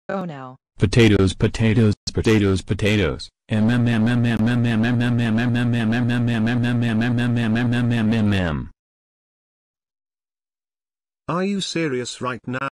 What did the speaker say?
Oh no. Potatoes, potatoes, potatoes, potatoes. Are you serious right now?